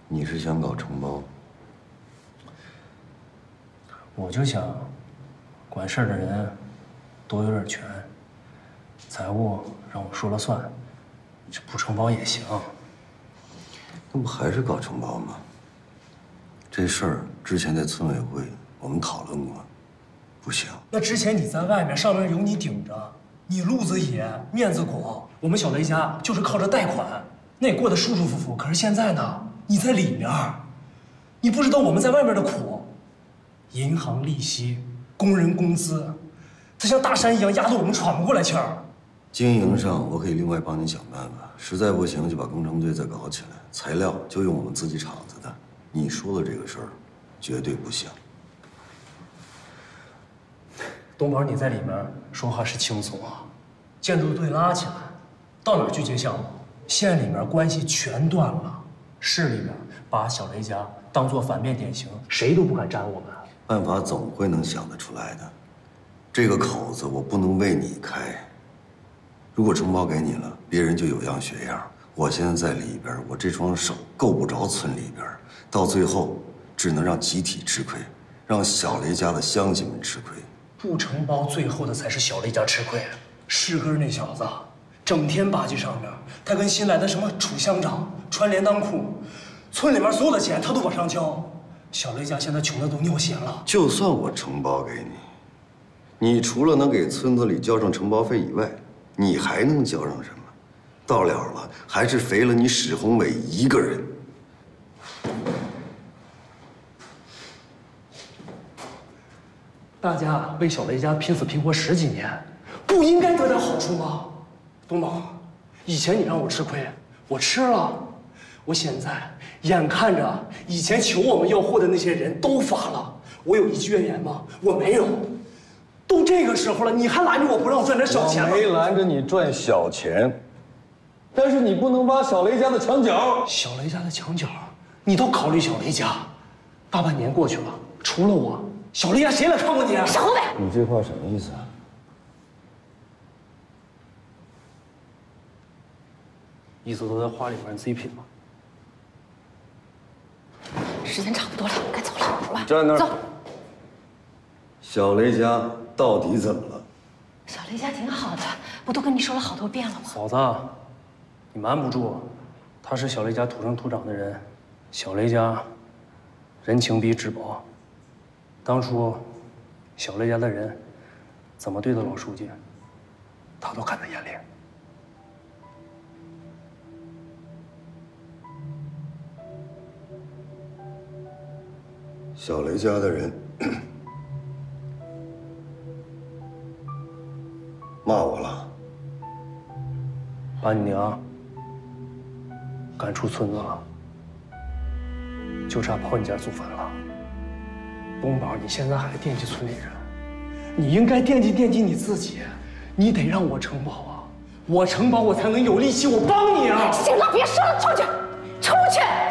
你是想搞承包？ 我就想，管事儿的人多有点权，财务让我说了算，这不承包也行。 那不还是搞承包吗？这事儿之前在村委会我们讨论过，不行。 那之前你在外面，上面有你顶着，你路子野，面子广，我们小雷家就是靠着贷款，那也过得舒舒服服。可是现在呢，你在里面，你不知道我们在外面的苦，银行利息、工人工资，它像大山一样压得我们喘不过来气儿。 经营上我可以另外帮你想办法，实在不行就把工程队再搞起来，材料就用我们自己厂子的。你说的这个事儿，绝对不行。 东宝，你在里面说话是轻松啊，建筑队拉起来，到哪儿去接项目？县里面关系全断了，市里面把小雷家当作反面典型，谁都不敢沾我们。 办法总会能想得出来的，这个口子我不能为你开。如果承包给你了，别人就有样学样。我现在在里边，我这双手够不着村里边，到最后只能让集体吃亏，让小雷家的乡亲们吃亏。 不承包，最后的才是小雷家吃亏。世根那小子整天吧唧上面，他跟新来的什么楚乡长穿连裆裤，村里面所有的钱他都往上交。小雷家现在穷的都尿血了。 就算我承包给你，你除了能给村子里交上承包费以外，你还能交上什么？到了了，还是肥了你史宏伟一个人。 大家为小雷家拼死拼活10几年，不应该得点好处吗？东宝，以前你让我吃亏，我吃了。我现在眼看着以前求我们要货的那些人都发了，我有一句怨言吗？我没有。都这个时候了，你还拦着我不让我赚点小钱吗？ 我没拦着你赚小钱，但是你不能挖小雷家的墙角。 小雷家的墙角，你都考虑小雷家，大半年过去了，除了我，小雷家谁来看过你啊？ 史宏伟， 你这话什么意思啊？ 意思都在话里面，你自己品吧。 时间差不多了，该走了，走吧。 站那儿。 走。 小雷家到底怎么了？ 小雷家挺好的，不都跟你说了好多遍了吗？ 嫂子，你瞒不住，他是小雷家土生土长的人，小雷家人情比纸薄。当初小雷家的人怎么对待老书记，他都看在眼里。 小雷家的人骂我了， 把你娘赶出村子了，就差跑你家祖坟了。东宝，你现在还惦记村里人，你应该惦记惦记你自己。你得让我承包啊，我承包我才能有力气，我帮你啊！ 行了，别说了，出去，出去！